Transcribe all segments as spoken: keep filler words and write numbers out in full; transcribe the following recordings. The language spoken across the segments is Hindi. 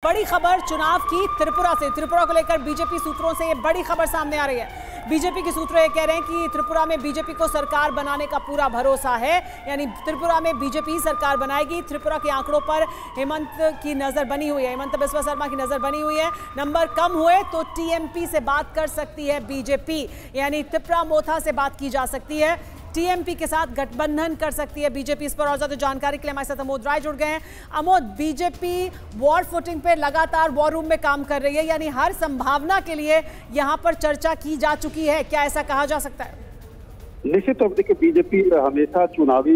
बड़ी खबर चुनाव की त्रिपुरा से। त्रिपुरा को लेकर बीजेपी सूत्रों से ये बड़ी खबर सामने आ रही है। बीजेपी के सूत्र ये कह रहे हैं कि त्रिपुरा में बीजेपी को सरकार बनाने का पूरा भरोसा है, यानी त्रिपुरा में बीजेपी सरकार बनाएगी। त्रिपुरा के आंकड़ों पर हेमंत की नजर बनी हुई है, हेमंत बिस्वा शर्मा की नजर बनी हुई है। नंबर कम हुए तो टीएमपी से बात कर सकती है बीजेपी, यानी त्रिपुरा मोथा से बात की जा सकती है, टीएमपी के साथ गठबंधन कर सकती है बीजेपी। इस पर और ज्यादा जानकारी के लिए हमारे साथ अमोद राय जुड़ गए हैं। अमोद, बीजेपी वॉर फुटिंग पे लगातार वॉर रूम में काम कर रही है, यानी हर संभावना के लिए यहां पर चर्चा की जा चुकी है, क्या ऐसा कहा जा सकता है? निश्चित तौर पर बीजेपी हमेशा चुनावी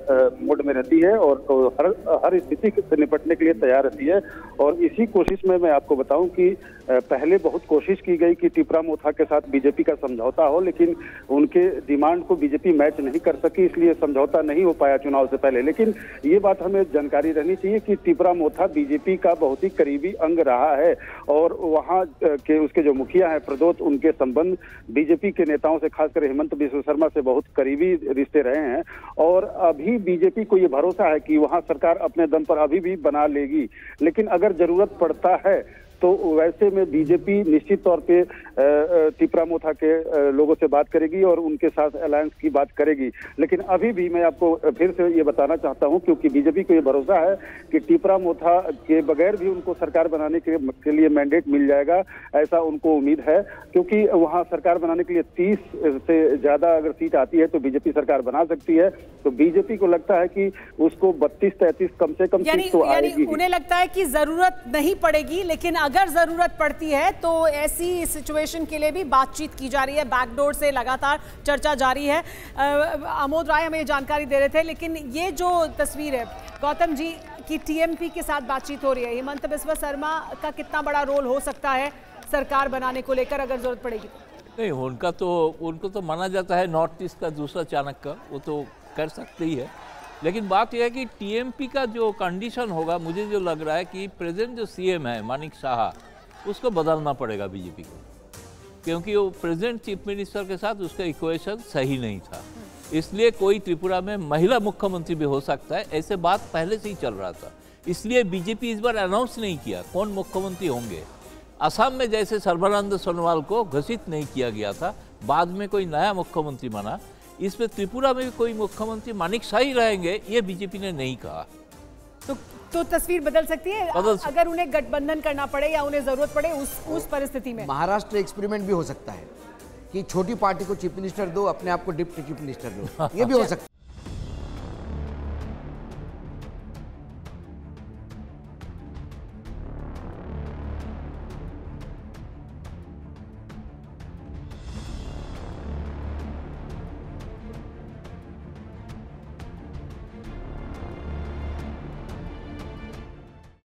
मोड में रहती है और हर हर स्थिति से निपटने के लिए तैयार रहती है। और इसी कोशिश में मैं आपको बताऊं कि पहले बहुत कोशिश की गई कि त्रिपुरा मोथा के साथ बीजेपी का समझौता हो, लेकिन उनके डिमांड को बीजेपी मैच नहीं कर सकी, इसलिए समझौता नहीं हो पाया चुनाव से पहले। लेकिन ये बात हमें जानकारी रहनी चाहिए कि त्रिपुरा मोथा बीजेपी का बहुत ही करीबी अंग रहा है और वहाँ के उसके जो मुखिया हैं प्रदोत, उनके संबंध बीजेपी के नेताओं से, खासकर हेमंत बिस्वा शर्मा से बहुत करीबी रिश्ते रहे हैं। और अभी बीजेपी को ये भरोसा है कि वहाँ सरकार अपने दम पर अभी भी बना लेगी, लेकिन अगर जरूरत पड़ता है तो वैसे में बीजेपी निश्चित तौर पे त्रिपुरा मोथा के लोगों से बात करेगी और उनके साथ अलायंस की बात करेगी। लेकिन अभी भी मैं आपको फिर से ये बताना चाहता हूं, क्योंकि बीजेपी को ये भरोसा है कि त्रिपुरा मोथा के बगैर भी उनको सरकार बनाने के, के लिए मैंडेट मिल जाएगा, ऐसा उनको उम्मीद है। क्योंकि वहां सरकार बनाने के लिए तीस से ज्यादा अगर सीट आती है तो बीजेपी सरकार बना सकती है। तो बीजेपी को लगता है कि उसको बत्तीस तैंतीस कम से कम सीट तो आएगी। उन्हें लगता है कि जरूरत नहीं पड़ेगी, लेकिन अगर जरूरत पड़ती है तो ऐसी सिचुएशन के लिए भी बातचीत की जा रही है। बैकडोर से लगातार चर्चा जारी है। अमोद राय हमें जानकारी दे रहे थे, लेकिन ये जो तस्वीर है गौतम जी की टीएमपी के साथ बातचीत हो रही है, हेमंत बिस्वा शर्मा का कितना बड़ा रोल हो सकता है सरकार बनाने को लेकर अगर जरूरत पड़ेगी? नहीं, उनका तो उनको तो माना जाता है नॉर्थ ईस्ट का दूसरा चाणक्य, वो तो कर सकते ही है। लेकिन बात यह है कि टीएमपी का जो कंडीशन होगा, मुझे जो लग रहा है कि प्रेजेंट जो सीएम है मानिक साहा, उसको बदलना पड़ेगा बीजेपी को, क्योंकि वो प्रेजेंट चीफ मिनिस्टर के साथ उसका इक्वेशन सही नहीं था। इसलिए कोई त्रिपुरा में महिला मुख्यमंत्री भी हो सकता है, ऐसे बात पहले से ही चल रहा था। इसलिए बीजेपी इस बार अनाउंस नहीं किया कौन मुख्यमंत्री होंगे। असम में जैसे सर्बानंद सोनोवाल को घोषित नहीं किया गया था, बाद में कोई नया मुख्यमंत्री बना, इसमें त्रिपुरा में भी कोई मुख्यमंत्री मानिक शाह ही रहेंगे, ये बीजेपी ने नहीं कहा। तो तो तस्वीर बदल सकती है बदल अगर उन्हें गठबंधन करना पड़े या उन्हें जरूरत पड़े उस उस परिस्थिति में। महाराष्ट्र एक्सपेरिमेंट भी हो सकता है कि छोटी पार्टी को चीफ मिनिस्टर दो, अपने आप को डिप्टी चीफ मिनिस्टर दो, ये भी हो सकता है।